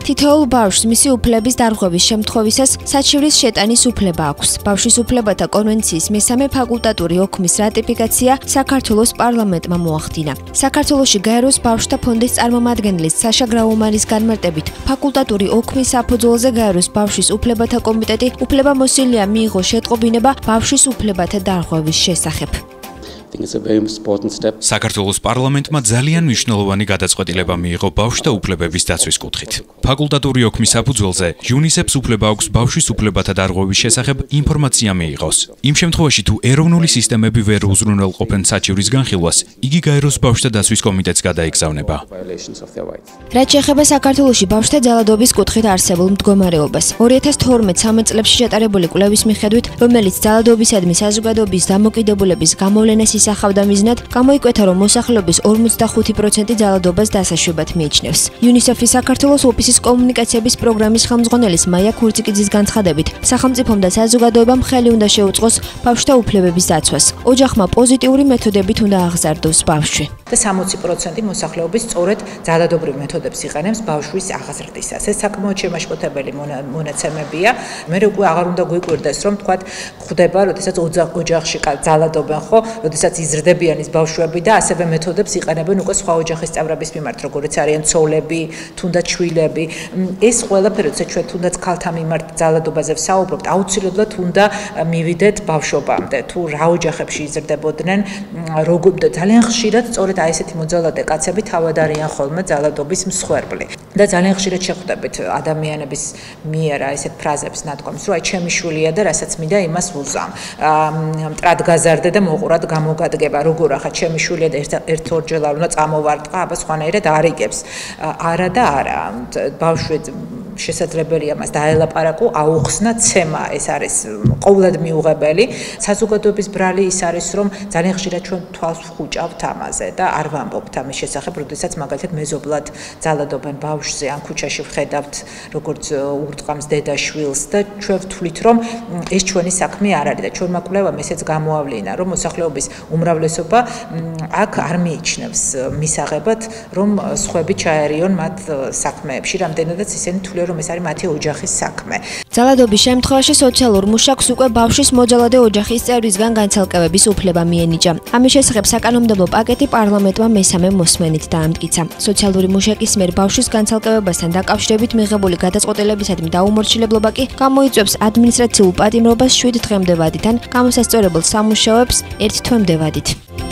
თითოეულ ბავშვს მისი უფლების დარღვევის შემთხვევისას საჩივრის შეტანის უფლება აქვს. ბავშვის უფლებათა კონვენციის მესამე ფაკულტატური ოქმის რატიფიკაცია საქართველოს პარლამენტმა მოახდინა. საქართველოში გაეროს ბავშვთა ფონდის წარმომადგენლის საშა გრაუმარის განმარტებით, ფაკულტატური ოქმის საფუძველზე გაეროს ბავშვის უფლებათა კომიტეტი უფლებამოსილია მიიღო შეტყობინება ბავშვის უფლებათა დარღვევის შესახებ. საქართველოს პარლამენტმა ძალიან მნიშვნელოვანი გადაწყვეტილება მიიღო ბავშვთა უფლებების დაცვის კუთხით. ფაკულტატური ოქმის საფუძველზე UNICEF-ს უფლება აქვს ბავშვის უფლებათა დარღვევის შესახებ ინფორმაცია მიიღოს. იმ შემთხვევაში, თუ ეროვნული სისტემები ვერ უზრუნველყოფენ საჩივრის განხილვას, იგი გაეროს ბავშვთა დაცვის კომიტეტს გადაეგზავნება. რაც შეეხება საქართველოში ბავშვთა ძალადობის კუთხით არსებულ მდგომარეობას, 2012-13 წლებში ჩატარებული კვლევის მიხედვით, რომელიც ძალადობისადმი საზოგადოების დამოკიდებულების გამოვლენას ისახავდა მიზნად, გამოიკვეთა, რომ მოსახლეობის 45% ძალადობას დასაშვებად მიიჩნევს. UNICEF-ის საქართველოს ოფისის კომუნიკაციების პროგრამის ხელმძღვანელის მაია ქურციკიძის განცხადებით, სახელმწიფომ და საზოგადოებამ ხელი უნდა შეუწყოს ბავშვთა უფლებების დაცვას. ოჯახმა პოზიტიური მეთოდებით უნდა აღზარდოს ბავშვი. და 60% მოსახლეობის სწორედ ძალადობრივ მეთოდებს იყენებს ბავშვის აღზრდისას. ეს საკმაოდ შემაშფოთებელი მონაცემებია. მე უკვე აღარ უნდა გვიკვირდეს, რომ თქვათ ხვდება, როდესაც ოჯახში ძალადობენ ხო, როდესაც იზრდებიან ის ბავშვები და ასევე მეთოდებს იყენებენ უკვე სხვა ოჯახის წევრების მიმართ, როგორიც არიან ცოლები, თუნდაც შვილები. ეს ყველაფერი, როცა ჩვენ თუნდაც ქალთა მიმართ ძალადობაზე ვსაუბრობთ, აუცილებლად უნდა მივიდეთ ბავშვობამდე. თუ რა ოჯახებში იზრდებოდნენ, როგორ და ძალიან ხშირად სწორედ აი ესეთი მოძალადე კაცები თავად არიან ხოლმე ძალადობის მსხვერპლი. და ძალიან ხშირად შეხვდებით ადამიანების მიერ აი ესეთ ფრაზებს ნათქვამს, რომ აი ჩემი შვილია და რასაც მინდა იმას ვუზამ. მტრად გაზარდე და მოყურად გამოგადგება, როგორ ახლა ჩემი შვილია და ერთ-ორჯერ უნდა წამოვარტყა, აბა სხვანაირად არ იგებს. არა და არა. ბავშვი შესაძლებელია მას დაელაპარაკო, აუხსნა ცემა, ეს არის ყოვლად მიუღებელი. საზოგადოების ბრალი ის არის, რომ ძალიან ხშირად ჩვენ თვალს ვხუჭავთ ამაზე და არ ვამბობთ ამის შესახებ, როდესაც მაგალითად მეზობლად ძალადობენ ბავშვზე, ან ქუჩაში ვხედავთ, როგორც ურტყამს დედა შვილს და ჩვენ ვთვლით, რომ ეს ჩვენი საქმე არ არის და ჩვენმა კვლევამ ესეც გამოავლინა, რომ მოსახლეობის უმრავლესობა აქ არ მიიჩნევს მისაღებად, რომ სხვები ჩაერიონ მათ საქმეებში, რამდენადაც ისინი თვლიან, რომ ეს არის მათი ოჯახის საქმე. ძალადობის შემთხვევაში სოციალურ მუშაკს უკვე ბავშვის მოძალადე ოჯახის წევრისგან განცალკევების უფლება მიენიჭა. ამის შესახებ საკანონმდებლო პაკეტი პარლამენტმა მესამე მოსმენით დაამტკიცა. სოციალური მუშაკის მიერ ბავშვის განცალკევებასთან დაკავშირებით მიღებული გადაწყვეტილებისადმი დაუმორჩილებლობა კი გამოიწვევს ადმინისტრაციულ პატიმრობას 7 დღემდე ვადით ან გამოსასწორებელ სამუშაოებს 1 თვემდე ვადით.